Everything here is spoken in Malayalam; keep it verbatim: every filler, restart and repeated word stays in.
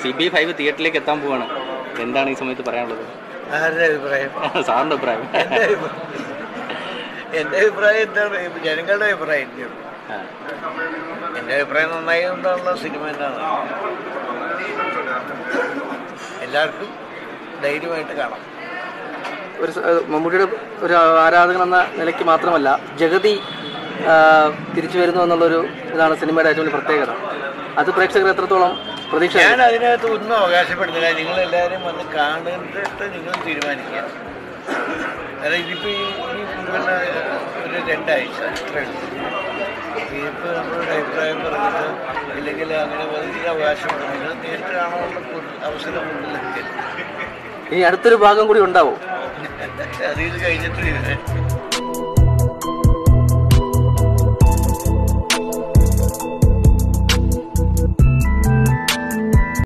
സി ബി ഐ ഫൈവ് തിയേറ്ററിലേക്ക് എത്താൻ പോവാണ്. എന്താണ് ഈ സമയത്ത് പറയാനുള്ളത്? ആരുടെ അഭിപ്രായം? സാറിൻ്റെ അഭിപ്രായം? എൻ്റെ അഭിപ്രായം എന്താണ്? ജനങ്ങളുടെ അഭിപ്രായം. എൻ്റെ അഭിപ്രായം നന്നായി കൊണ്ടുള്ള സിനിമ തന്നെയാണ്. എല്ലാവർക്കും ധൈര്യമായിട്ട് കാണാം. ഒരു മമ്മൂട്ടിയുടെ ഒരു ആരാധകൻ എന്ന നിലയ്ക്ക് മാത്രമല്ല, ജഗതി തിരിച്ചു വരുന്നു എന്നുള്ളൊരു ഇതാണ് സിനിമയുടെ ഏറ്റവും വലിയ പ്രത്യേകത. അത് പ്രേക്ഷകർ എത്രത്തോളം പ്രതീക്ഷ? ഞാൻ അതിനകത്ത് ഒന്നും അവകാശപ്പെടുന്നില്ല. നിങ്ങളെല്ലാവരും വന്ന് കാണേണ്ടിട്ട് നിങ്ങൾ തീരുമാനിക്കുക. അതായത് ഇതിപ്പോൾ ഈ കൂടുതൽ ഒരു രണ്ടാഴ്ച ഇതിപ്പോൾ നമ്മളൊരു അഭിപ്രായം പറഞ്ഞിട്ട് ഇല്ലെങ്കിൽ അങ്ങനെ വലിയ അവകാശപ്പെടുന്നില്ല. നേരിട്ട് കാണാനുള്ള അവസരം കൂടുതൽ. ഇനി അടുത്തൊരു ഭാഗം കൂടി ഉണ്ടാവും. അത് ഇത് കഴിഞ്ഞിട്ട്